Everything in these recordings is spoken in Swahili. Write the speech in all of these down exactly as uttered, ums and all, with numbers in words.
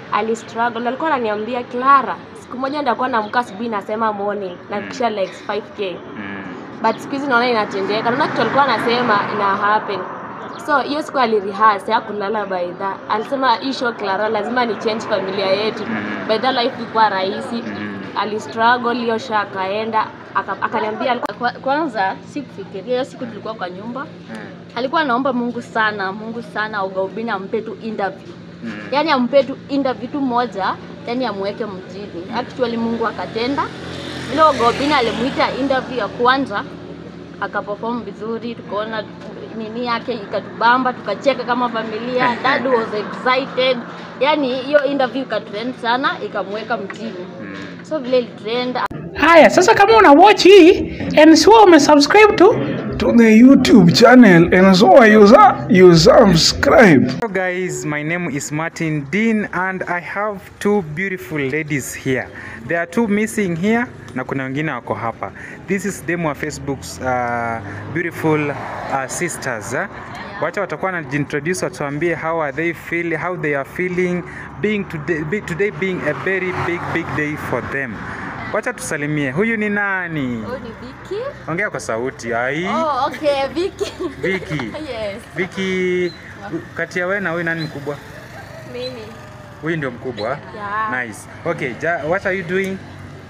ali struggle. Alikuwa ananiambia Clara, siku moja nitakuwa naamka asubuhi nasema morning na kisha like five K. Mm. But siku hizi naona inatendeka. Naona kitu alikuwa anasema ina happen. So hiyo siku alirehearse ya kulala by that. Alisema hii show Clara lazima ni change familia yetu. Mm. By that life ilikuwa rahisi. Mm. Ali struggle hiyo show akaenda akaniambia aka kwanza sikufikiria hiyo siku tulikuwa kwa nyumba. Mm. Alikuwa anaomba Mungu sana, Mungu sana Ogobina ampe tu interview. Mm. Yaani ampe tu interview tu moja, yani amweke mjini. Actually Mungu akatenda. Ile Ogobina alimuita interview ya kwanza akaperform vizuri, tukaona nini yake ikatubamba, tukacheka kama familia. Dad was excited. Yaani hiyo interview ikatrend sana, ikamweka mjini. So vile trend. Haya, sasa kama una watch hii and so umesubscribe to to the YouTube channel and so you you subscribe. Hello guys, my name is Martin Dean and I have two beautiful ladies here. There are two missing here na kuna wengine wako hapa. This is them wa Facebook's uh, beautiful uh, sisters. Eh? Wacha watakuwa na introduce watuambie how are they feeling, how they are feeling being today, today being a very big big day for them. Wacha tusalimie. Huyu ni nani? Huyu ni Vicky. Ongea kwa sauti. Ai. Oh, okay, Vicky. Vicky. Yes. Vicky, kati ya wewe na wewe nani mkubwa? Mimi. Huyu ndio mkubwa? Yeah. Nice. Okay, ja, what are you doing?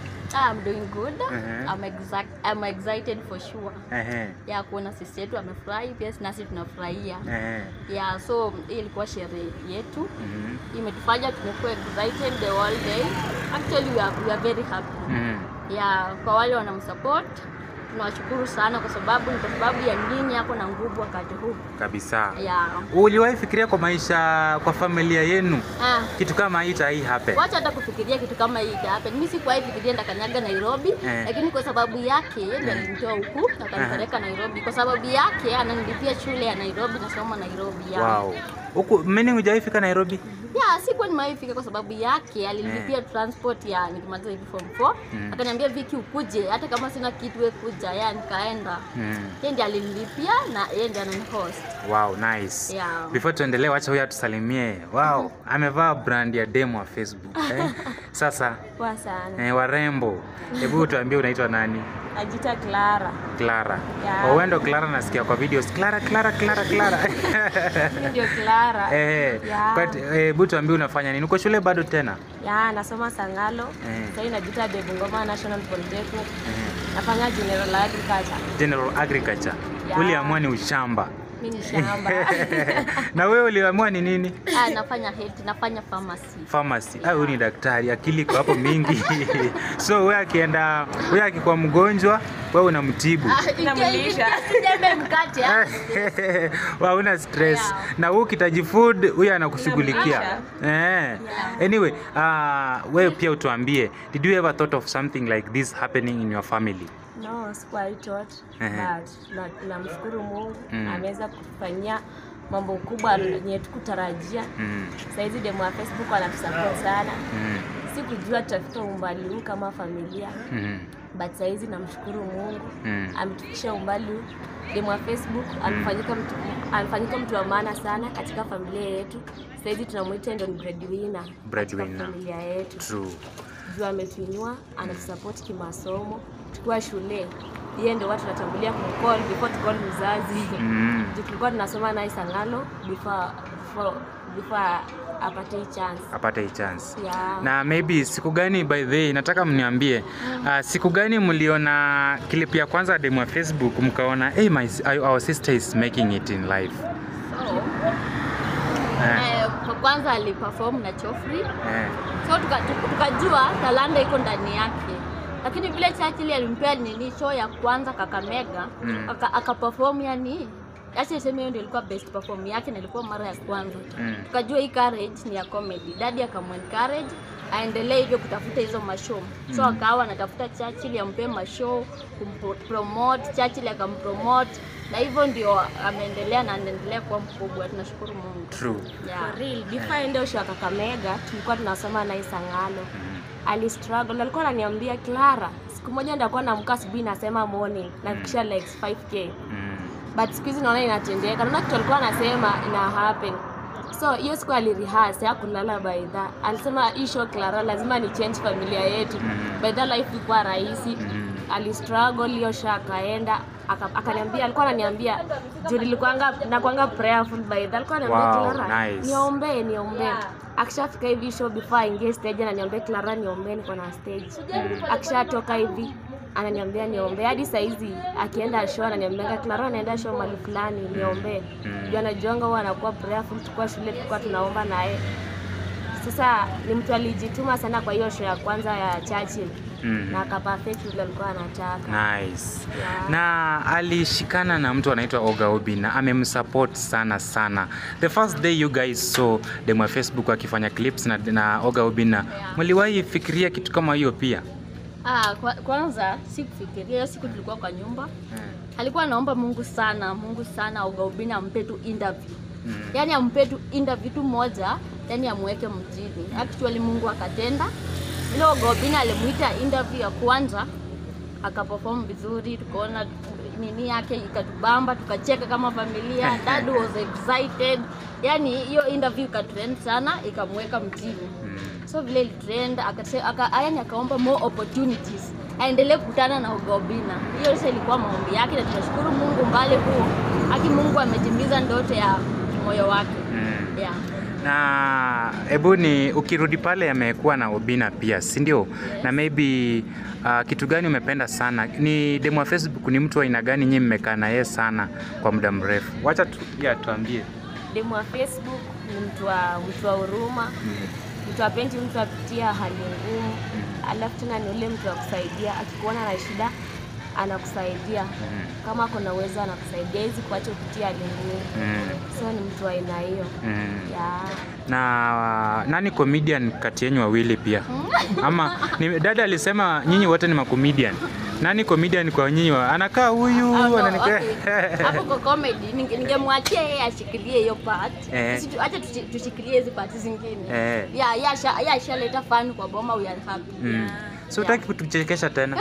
I'm doing good. Uh-huh. I'm exact I'm excited for sure. Uh-huh. Yeah, kuona sisi yetu amefurahi, pia nasi tunafurahia. Uh-huh. Yeah, so hii ilikuwa sherehe yetu. Mhm. Imetufanya tumekuwa excited the whole day. Actually we are, we are very happy. Mhm. Yeah, kwa wale wanamsupport tunawashukuru sana kwa sababu ni kwa sababu ya nyinyi hapo na nguvu wakati huu. Kabisa. Yeah. Uliwahi fikiria kwa maisha, kwa familia yenu? Ah. Kitu kama hii hii happen? Wacha hata kufikiria kitu kama hii happen. Mimi sikuwahi fikiria ndakanyaga Nairobi, eh. Lakini kwa sababu yake ndio alinitoa huku na kanipeleka Nairobi. Kwa sababu yake ananilipia shule ya Nairobi, nasoma Nairobi. Yeah. Wow. Huko mimi hujawahi fika Nairobi? Yeah, sikuwa nimeifika kwa sababu yake alinilipia yeah. transport ya nikimaliza hivi form four. Mm. Akaniambia Vicky ukuje hata kama sina kitu wewe kuja. Yeah, nikaenda. Mm. Yeye ndiye alinilipia na yeye ndiye ananihost. Wow, nice. Yeah. Before tuendelee, wacha huyu atusalimie. Wow, mm. amevaa brand ya demo wa Facebook. Eh? Sasa. Poa sana. Eh, warembo. Hebu tuambie unaitwa nani? Najita Clara. Clara. Yeah. Wendo Clara nasikia kwa videos. Clara, Clara, Clara, Clara. Ndio Clara. Eh. Yeah. But hebu tuambie unafanya nini? Uko shule bado tena? Yeah, nasoma Sangalo. Eh. Sasa najita de Bungoma National Polytechnic. Eh. Nafanya General Agriculture. General Agriculture. Yeah. Uliamua ni ushamba. Mimi ni shamba. Na wewe uliamua ni nini? Ah, nafanya health, nafanya pharmacy. Pharmacy. Ah, wewe ni daktari, akili kwa hapo mingi. So wewe akienda, wewe akikuwa mgonjwa, wewe unamtibu. Unamlisha. Sijembe mkate. Wewe una stress. Yeah. Na wewe ukitaji food, huyu anakushughulikia. Eh. Yeah. Anyway, uh, wewe pia utuambie, did you ever thought of something like this happening in your family? No, sikuwahi thought, but namshukuru Mungu mm. ameweza kufanyia mambo kubwa yenye tukutarajia. Mm. Sasa hizi demo ya Facebook wanatusupport sana. Mm. Sikujua tutafika umbali huu kama familia. Mm. But sasa hizi namshukuru Mungu mm. ametufikisha umbali huu. Demo ya Facebook alifanyika mtu alifanyika mtu wa maana sana katika familia yetu. Sasa hizi tunamuita ndio breadwinner. Breadwinner. Familia yetu. True. Juu ametuinua, anatusupport kimasomo. Tukiwa shule, yeye ndio watu tunatangulia kumcall before to call mzazi. Mm. Tulikuwa tunasoma naye Sangalo before before before apate chance. Apate chance. Yeah. Na maybe siku gani by the way nataka mniambie mm. uh, siku gani mliona clip ya kwanza demo ya Facebook mkaona hey my our sister is making it in life? So, eh, eh kwa kwanza aliperform na Chofri. Eh. So tukajua tuka talanta iko ndani yake. Lakini vile Churchill alimpea nini show ya kwanza Kakamega, mm. akaperform aka yani acha sema hiyo ndio ilikuwa best perform yake na ilikuwa mara ya kwanza. Mm. Tukajua hii courage ni ya comedy. Daddy akamwencourage aendelee hivyo kutafuta hizo mashow. Mm. So akawa anatafuta Churchill ampe mashow, kumpromote, Churchill akampromote na hivyo ndio ameendelea na anaendelea kuwa mkubwa. Tunashukuru Mungu. True. Yeah. For real, before ndio show Kakamega tulikuwa tunasoma naye Sangalo. Mm. Ali struggle. Alikuwa ananiambia Clara, siku moja nitakuwa naamka asubuhi nasema morning na kisha like five K. Mm. But siku hizi naona inatendeka. Naona kitu alikuwa anasema ina happen. So hiyo siku alirehearse hakulala by that. Alisema hii show Clara lazima ni change familia yetu. Mm. By that life ilikuwa rahisi. Mm. Ali struggle hiyo show akaenda akaniambia, alikuwa ananiambia juu nilikuanga na kuanga prayerful by that. Alikuwa ananiambia wow, Clara nice. niombe niombe. Akishafika hivi show before aingie stage ananiambia Clara niombe niko na stage. Mm. Akishatoka hivi ananiambia niombe hadi saa hizi akienda show ananiambia Clara anaenda show mahali fulani niombe. Mm. Juu anajuanga huwa anakuwa prayerful, tukua shule tukua tunaomba naye. Sasa ni mtu alijituma sana kwa hiyo show ya kwanza ya Churchill. Mm. Na akaperfect vile alikuwa anataka. Nice. Yeah. Na alishikana na mtu anaitwa Oga Obinna, amemsupport sana sana. The first day you guys saw demo ya Facebook akifanya clips na, na Oga Obinna, yeah. Mliwahi fikiria kitu kama hiyo pia? Ah, kwa, kwanza sikufikiria, siku tulikuwa kwa nyumba. Hmm. Alikuwa anaomba Mungu sana, Mungu sana Oga Obinna ampe tu interview. Hmm. Yaani ampe tu interview tu moja, yani amweke mjini. Actually Mungu akatenda. Ile Oga Obinna alimuita interview ya kwanza, akaperform vizuri, tukaona nini yake ikatubamba, tukacheka kama familia. Dad was excited. Yaani hiyo interview ikatrend sana, ikamweka mjini. Hmm. So vile trend akasema aka, yani akaomba more opportunities. Aendelee kukutana na Oga Obinna. Hiyo sasa ilikuwa maombi yake na tunashukuru Mungu mbali huo. Haki Mungu ametimiza ndoto ya moyo wake. Mm. Yeah. Na hebu ni ukirudi pale amekuwa na Obinna pia, si ndio? Yes. Na maybe uh, kitu gani umependa sana? Ni demo ya Facebook ni mtu wa aina gani nyinyi mmekaa na yeye sana kwa muda mrefu? Wacha tu, ya tuambie. Demo ya Facebook ni mtu wa mtu wa huruma. Mm. Mtu apendi mtu apitia hali ngumu. Mm. Alafu tena ni ule mtu wa kusaidia, akikuona na shida anakusaidia. Mm. Kama kuna uwezo anakusaidia hizi kuacha kupitia hali ngumu. Mm. So ni mtu wa aina hiyo. Mm. Yeah. Na uh, nani comedian kati yenu wawili pia? Ama ni, dada alisema nyinyi wote ni ma comedian. Nani comedian kwa nyinyi? Anakaa huyu oh, ananikaa. Okay. Hapo kwa comedy ningemwachia yeye ashikilie hiyo part. Eh. Sisi acha tushikilie hizo part zingine. Eh. Yeah, yasha yasha leta fun kwa boma, we are happy. Mm. Yeah. So utaki yeah. kutuchekesha tena?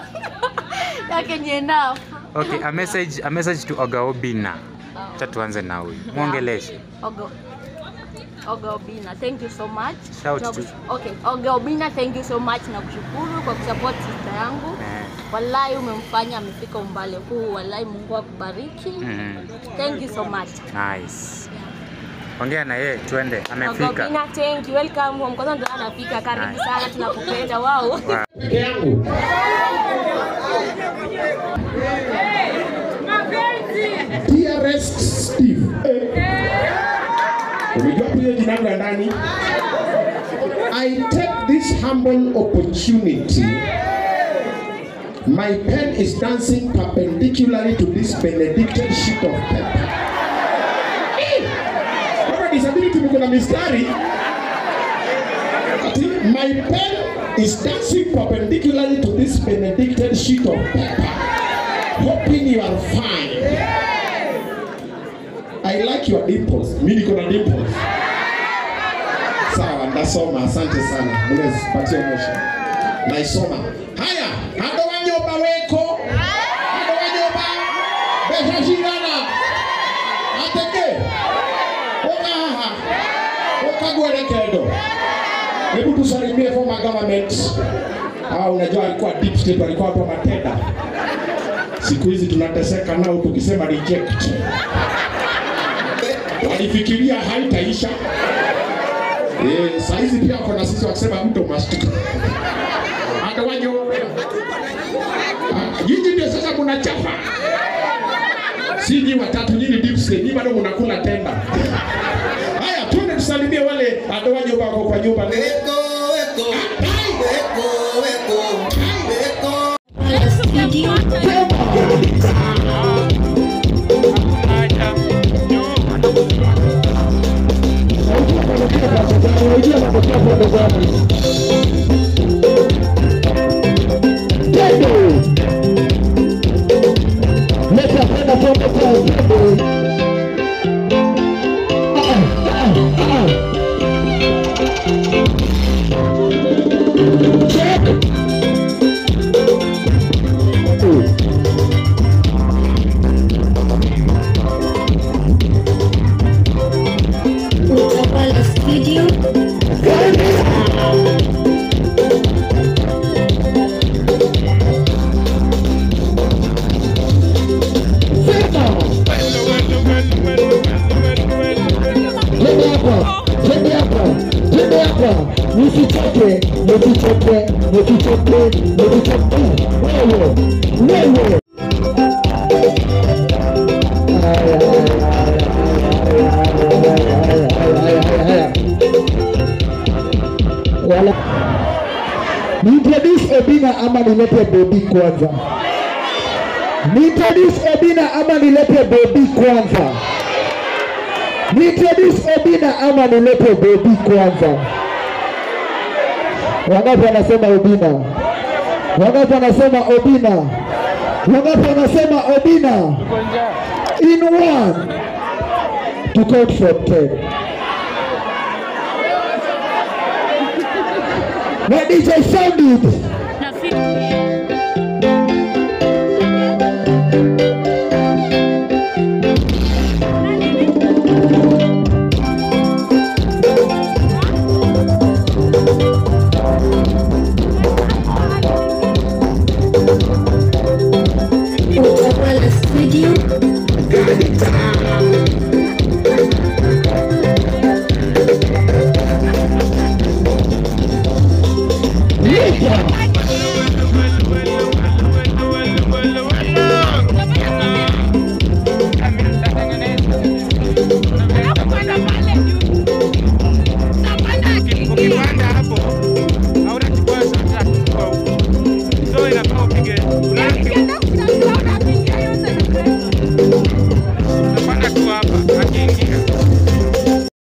Yake ni enough. Okay, a message a message to Oga Obinna. Oh. Cha tuanze na huyu. Muongeleshe. Oga Oga Obinna, thank you so much. Shout to. Okay, Oga Obinna, thank you so much na kushukuru kwa kusupport sister yangu. Eh. Wallahi umemfanya amefika umbali huu, wallahi Mungu akubariki. Mm. Thank you so much. Nice. Ongea na yeye tuende, amefika. Oga Obinna, thank you. Welcome home. Kwanza ndo anafika, karibu nice. Sana tunakupenda. Wow. Wow. Yangu. Dearest Steve. Unajua pia jina langu ndani. I take this humble opportunity. My pen is dancing perpendicularly to this Benedictine sheet of paper. Kama disability mko na mistari. My pen is dancing perpendicularly to this Benedictine sheet of paper. Hoping you are fine. I like your dimples. Mimi niko na dimples. Sawa, ndasoma. Asante sana. Mnaweza patia motion. Naisoma. Haya, hado wanyoba weko. Hado wanyoba. Besha shingana. Ateke. Oka haha. Oka gwele kedo. Hebu tusalimie former government. Ah, unajua alikuwa deep state, alikuwa watu wa matenda. Siku hizi tunateseka nao tukisema reject. Walifikiria haitaisha. Eh, saa hizi pia wako na sisi wakisema mtu must. Hata wanyo. Nyinyi ndio sasa mnachafa. Siji watatu nyinyi deep state, nyinyi bado mnakula tenda. Haya, tuende tusalimie wale hata wanyo wako kwa nyumba. Weko weko. Weko weko. Weko. Sasa usichoke, usichoke, usichoke, usichoke. Wewe, wewe. Haya, haya, haya, haya, haya. Wala. Niintroduce Obina ama nilete Bobby kwanza? Niintroduce Obina ama nilete Bobby kwanza? Niintroduce Obina ama nilete Bobby kwanza? Wangapi wanasema Obina? Wangapi wanasema Obina? Wangapi wanasema Obina? In one, to count from ten. When D J sound it.